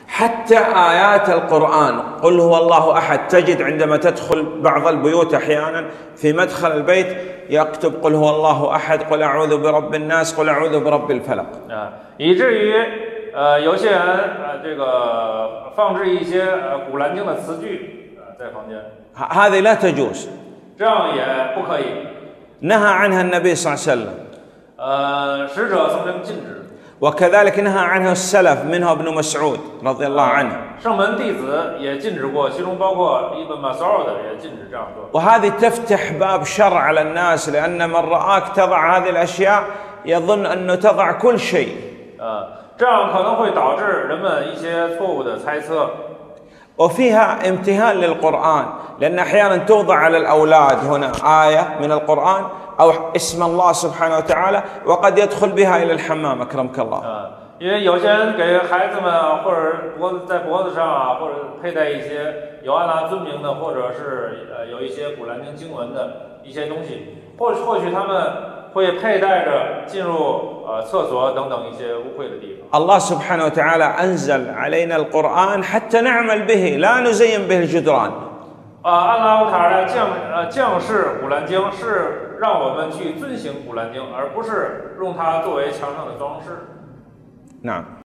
حتى آيات القرآن قل هو الله أحد تجد عندما تدخل بعض البيوت أحيانا في مدخل البيت يكتب قل هو الله أحد قل أعوذ برب الناس قل أعوذ برب الفلق 以至于有些人这个放置一些古兰经的词句在房间， هذه لا تجوز 这样也不可以。 نهى عنها النبي صلى الله عليه وسلم 使者曾经禁止。 وكذلك نهى عنه السلف منه ابن مسعود رضي الله عنه 圣门弟子也禁止过，其中包括伊本马苏尔的也禁止这样做。 وهذه تفتح باب شر على الناس لأن من رآك تضع هذه الأشياء يظن أنه تضع كل شيء 这样可能会导致人们一些错误的猜测。 وفيها امتهان للقرآن لأن أحيانا توضع على الأولاد هنا آية من القرآن أو اسم الله سبحانه وتعالى وقد يدخل بها إلى الحمام أكرمك الله 因为有些人给孩子们或者在脖子上或者佩戴一些有安拉尊名的，或者是有一些古兰经经文的一些东西，或许他们会佩戴着进入厕所等等一些污秽的地方。 الله سبحانه وتعالى أنزل علينا القرآن حتى نعمل به لا نزين به الجدران 安拉塔尔降世古兰经是让我们去遵行古兰经，而不是用它作为墙上的装饰。 نعم